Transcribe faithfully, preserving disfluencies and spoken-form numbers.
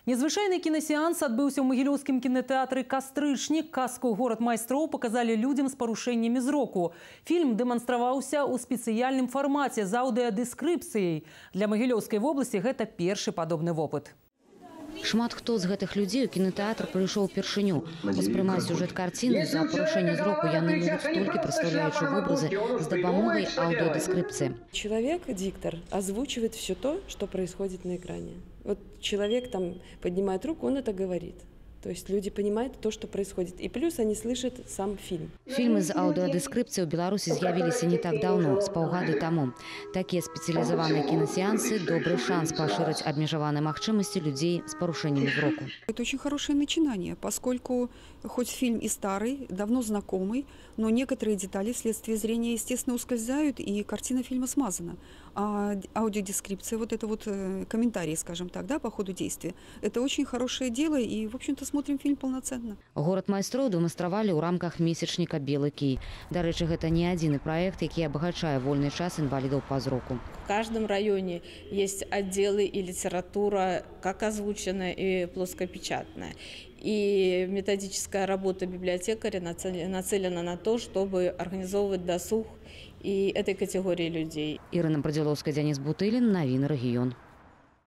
Незвычайны кінасеанс адбыўся ў магілёўскім кінатэатры «Кастрычнік». Казку «Горад майстроў» показалі людям з парушэннямі зроку. Фільм дэманстраваўся ў спецыяльным фармаце з аўдыадэскрыпцыяй. Для магілёўскай вобласці гэта першы падобны вопыт. Шмат хто з гэтых людзей у кінатэатр прыйшоў упершыню. Успрымаць сюжэт карціны за парушэнне зроку яны могуць толькі прадстаўляючы вобразы з дапамогай аўдыодэскрыпцыі. Человек, диктор, озвучивает все то, что происходит на экране. Вот человек там поднимает руку, он это говорит. То есть люди понимают то, что происходит. И плюс они слышат сам фильм. Фильмы з аўдыадэскрыпцыяй у Беларусі з'явіліся не так давно, з паўгады таму. Такія спецыялізаваныя кінасеансы – добрый шанс пашырыць абмежаваныя магчымасці людей с парушением зроку. Это очень хорошее начинание, поскольку хоть фильм и старый, давно знакомый, но некоторые детали вследствие зрения, естественно, ускользают, и картина фильма смазана. А аудиодескрипция, вот это вот комментарии, скажем так, да, по ходу действия, это очень хорошее дело, и, в общем-то, смотрим фильм полноценно. Город майстроў дэманстравалі ў рамках месячніка «Белы кій». Дарэчы, гэта не адзіны праект, які абагачае вольны час інвалідаў па зроку. В каждом районе есть отделы и литература, как озвученная и плоскопечатная. И методическая работа библиотекаря нацелена на то, чтобы организовывать досуг и этой категории людей. Ирина Продиловская, Денис Бутылин, Новины регион.